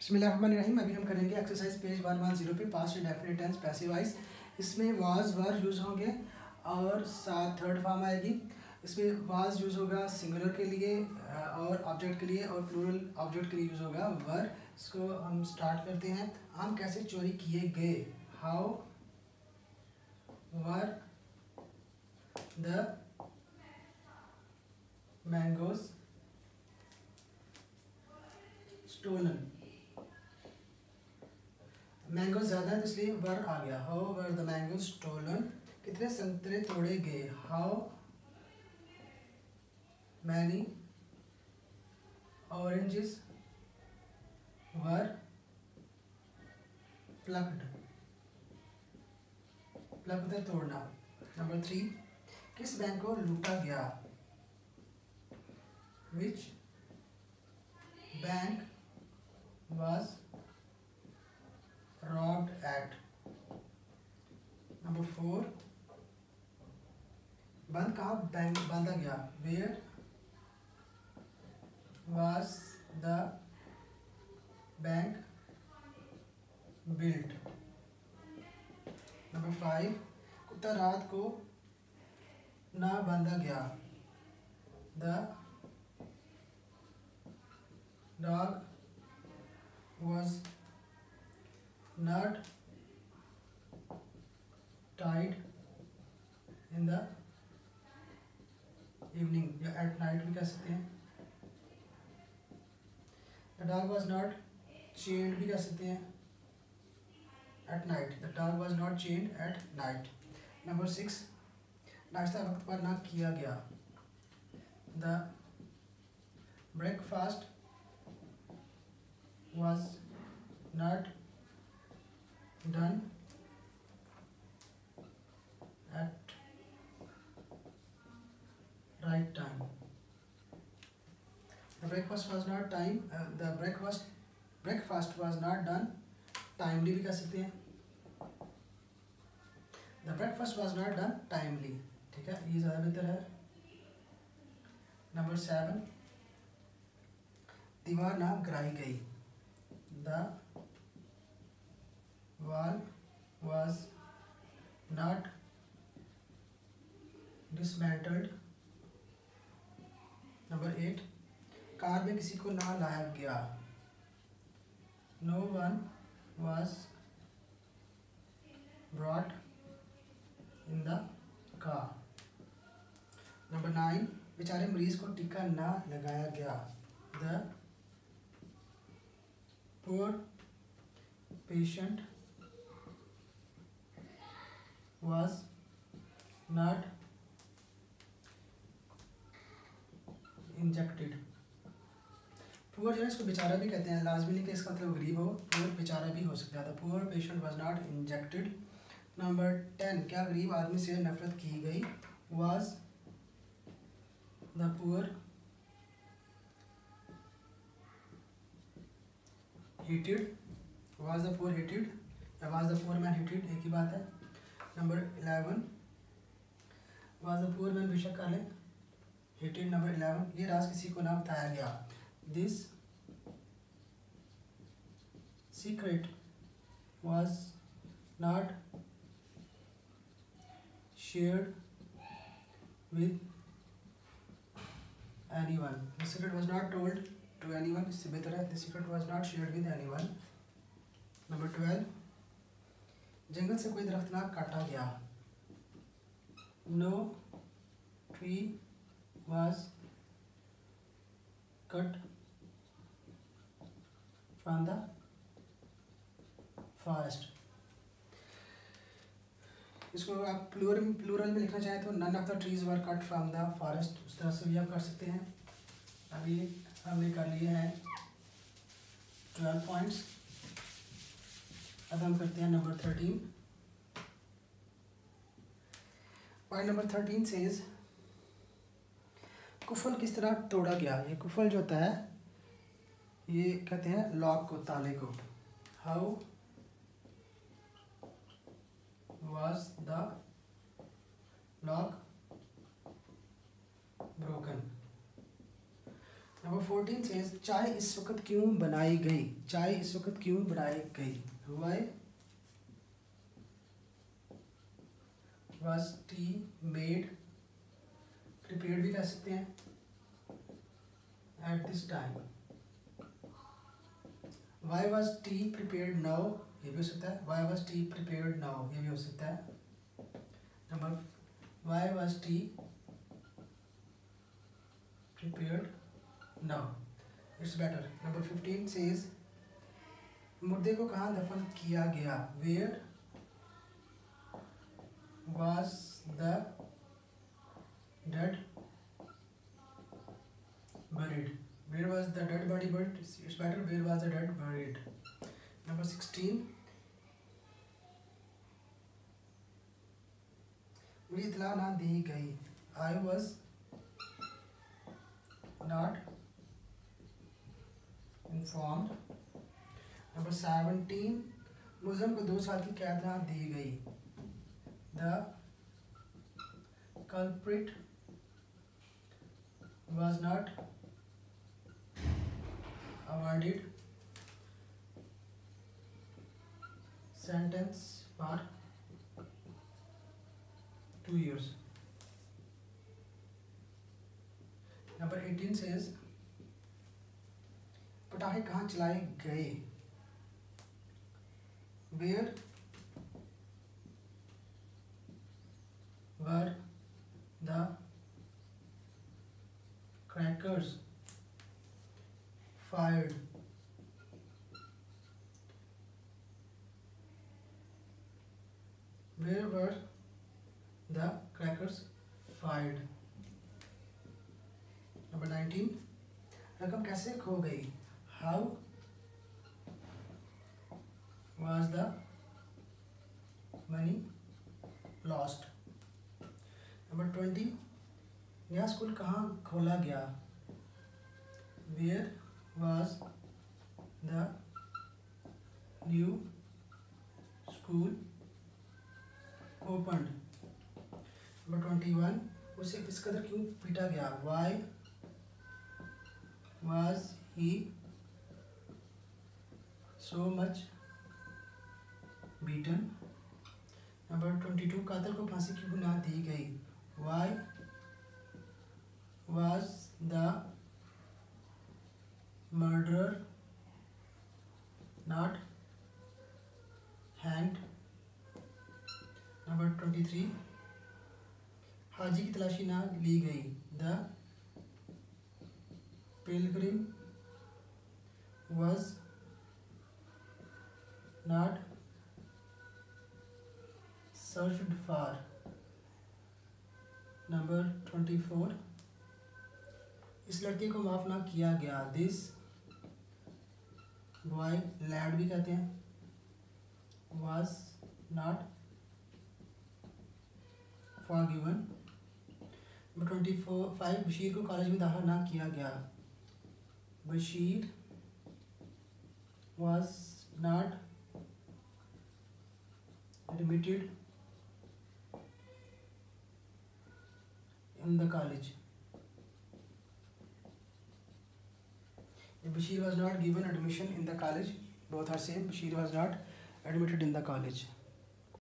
बिस्मिल्लाहिर्रहमानिर्रहीम। अभी हम करेंगे एक्सरसाइज पेज 110 पे past indefinite tense passive voice. इसमें वाज वर यूज़ होंगे और साथ थर्ड फॉर्म आएगी। इसमें वाज यूज़ होगा सिंगुलर के लिए और ऑब्जेक्ट के लिए, और प्लूरल ऑब्जेक्ट के लिए यूज़ होगा वर। इसको हम स्टार्ट करते हैं। आम कैसे चोरी किए गए, how were the mangoes stolen. Mango ज़्यादा है तो इसलिए वर आ गया। How were the mango stolen. कितने संतरे तोड़े गए, how many oranges were plucked. Pluck होता है तोड़ना। नंबर 3, किस बैंक को लूटा गया, which bank was robbed at। Number 4, बंद कहाँ बैंक बांधा गया, where was the bank built। Number 5, कुत्ता रात को ना बांधा गया, the dog was not tied in the evening, या at night भी कह सकते हैं। The dog was not chained भी कह सकते हैं at night, the dog was not chained at night। Number 6, नाश्ता वक्त पर ना किया गया, the breakfast was not done at right time। The breakfast was not time, the breakfast was not done timely भी कह सकते हैं। The breakfast was not done timely, ठीक है, ये ज़्यादा बेहतर है। नंबर 7, दीवार ना गिराई गई, the wall was not dismantled। Number 8, car में किसी को ना लाया गया, no one was brought in the car। Number 9, बेचारे मरीज को टीका ना लगाया गया, the poor patient was not injected। Poor जो है इसको बेचारा भी कहते हैं, लाजमी नहीं कि इसका मतलब गरीब हो, पुअर बेचारा भी हो सकता है। The poor patient was not injected. Number 10, क्या गरीब आदमी से नफरत की गई, was the poor hated. Was the poor hated या was the poor man hated, एक ही बात है। Number 11, was the poor man बेशक काले हेटेड। नंबर 11, ये राज किसी को ना बताया गया, this secret was not shared with anyone. The secret was not told to anyone, इससे बेहतर है the secret was not shared with anyone. Number 12, जंगल से कोई दरख्त ना काटा गया, no tree was cut from the forest। इसको आप प्लूरल में लिखना चाहें तो none of the trees were cut from the forest, उस तरह से भी आप कर सकते हैं। अभी हमने कर लिए हैं 12 पॉइंट्स। अब हम करते हैं नंबर 13। पॉइंट नंबर 13 सेज, कुफल किस तरह तोड़ा गया। ये कुफल जो होता है ये कहते हैं लॉक को, ताले को। How was the lock broken. Number 14 से चाय इस वक्त क्यों बनाई गई, चाय इस वक्त क्यों बनाई गई, why was tea made, prepared भी कह सकते हैं, at this time. Why was tea prepared now, ये भी हो सकता है. Why was tea prepared now, ये भी हो सकता है. Number why was tea prepared now, it's better. Number 15 says मुर्दे को कहाँ दफन किया गया, where was the dead buried, where was the dead body buried, it's better, where was the dead buried. Number 16 मुझे इतला ना दी गई, I was not informed. Number 17 मुलज़म को 2 साल की कैद ना दी गई, the culprit was not awarded sentence for 2 years. Number 18 says पटाखे कहाँ चलाए गए, where were the crackers fired, where were the crackers fired. Number 19 रकम कैसे खो गई, how was the money lost. Number 20 नया स्कूल कहाँ खोला गया, where was the new school opened. Number 21 उसे इस कदर क्यों पीटा गया, why was he so much beaten. Number 22 कातिल को फांसी की गुनाह दी गई, why was the murderer not hanged. Number 23 हाजी की तलाशी ना ली गई, the pilgrim was not searched for. Number 24 इस लड़के को माफ़ ना किया गया, this boy lad भी कहते हैं, was not forgiven. Number 25 Bashir को कॉलेज में दाखिला ना किया गया, Bashir was not admitted in the college. Bashir was not given admission in the college. Both are same. Bashir was not admitted in the college.